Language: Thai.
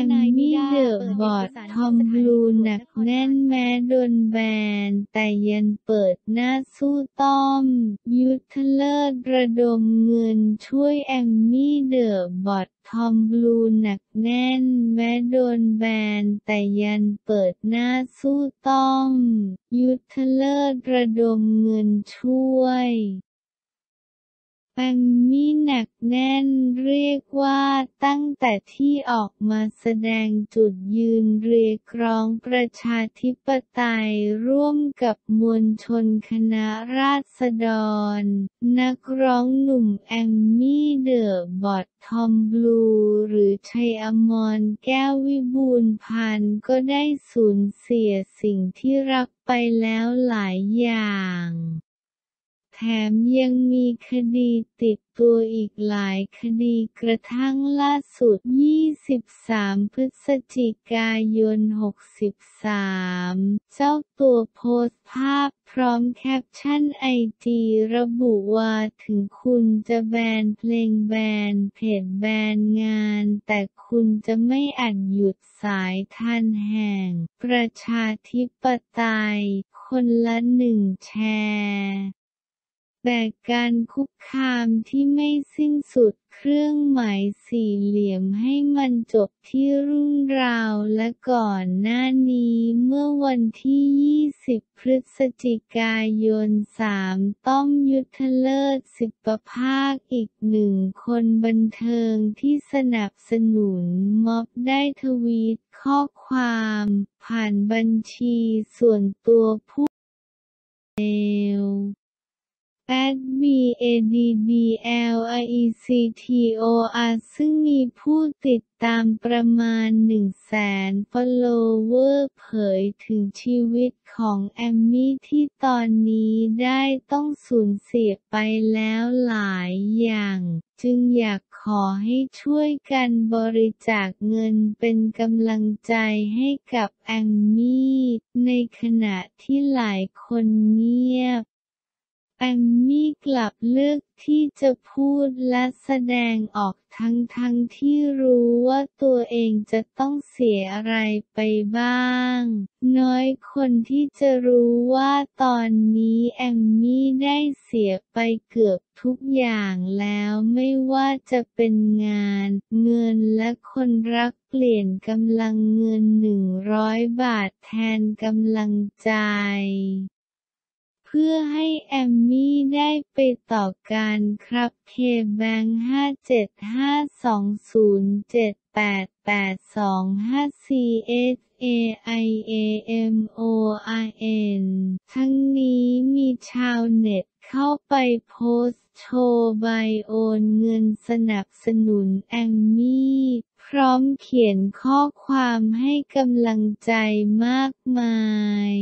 มมี่เดอะบอททอมบลูหนักแน่นแม้โดนแบนแต่ยันเปิดหน้าสู้ต้อมยุทธเลิศระดมเงินช่วยแอมมี่เดอะบอททอมบลูหนักแน่นแม้โดนแบนแต่ยันเปิดหน้าสู้ต้อมยุทธเลิศระดมเงินช่วยแอมมี่หนักแน่นเรียกว่าตั้งแต่ที่ออกมาแสดงจุดยืนเรียกร้องประชาธิปไตยร่วมกับมวลชนคณะราษฎรนักร้องหนุ่มแอมมี่เดอะบอททอมบลูหรือชัยอมรแก้ววิบูลย์พันธ์ก็ได้สูญเสียสิ่งที่รักไปแล้วหลายอย่างแถมยังมีคดีติดตัวอีกหลายคดีกระทั่งล่าสุด23 พฤศจิกายน 63เจ้าตัวโพสต์ภาพพร้อมแคปชั่นไอจีระบุว่าถึงคุณจะแบนเพลงแบนเพจแบนงานแต่คุณจะไม่อาจหยุดสายทานแห่งประชาธิปไตยคนละ1 แชร์แต่การคุกคามที่ไม่สิ้นสุดเครื่องหมายสี่เหลี่ยมให้มันจบที่รุ่นราวและก่อนหน้านี้เมื่อวันที่20 พฤศจิกายนต้อมยุทธเลิศศิปภาคอีก1 คนบันเทิงที่สนับสนุนม็อบได้ทวีตข้อความผ่านบัญชีส่วนตัวผู้@BADDLIECTOR ซึ่งมีผู้ติดตามประมาณ100,000 ฟอลโลเวอร์เผยถึงชีวิตของแอมมี่ที่ตอนนี้ได้ต้องสูญเสียไปแล้วหลายอย่างจึงอยากขอให้ช่วยกันบริจาคเงินเป็นกำลังใจให้กับแอมมี่ในขณะที่หลายคนเงียบแอมมี่กลับเลือกที่จะพูดและแสดงออกทั้งที่รู้ว่าตัวเองจะต้องเสียอะไรไปบ้างน้อยคนที่จะรู้ว่าตอนนี้แอมมี่ได้เสียไปเกือบทุกอย่างแล้วไม่ว่าจะเป็นงานเงินและคนรักเปลี่ยนกำลังเงิน100 บาทแทนกำลังใจเพื่อให้แอมมี่ได้ไปต่อกันครับเคแบงค์5752078825CSAIAMORN ทั้งนี้มีชาวเน็ตเข้าไปโพสต์โชว์ใบโอนเงินสนับสนุนแอมมี่พร้อมเขียนข้อความให้กำลังใจมากมาย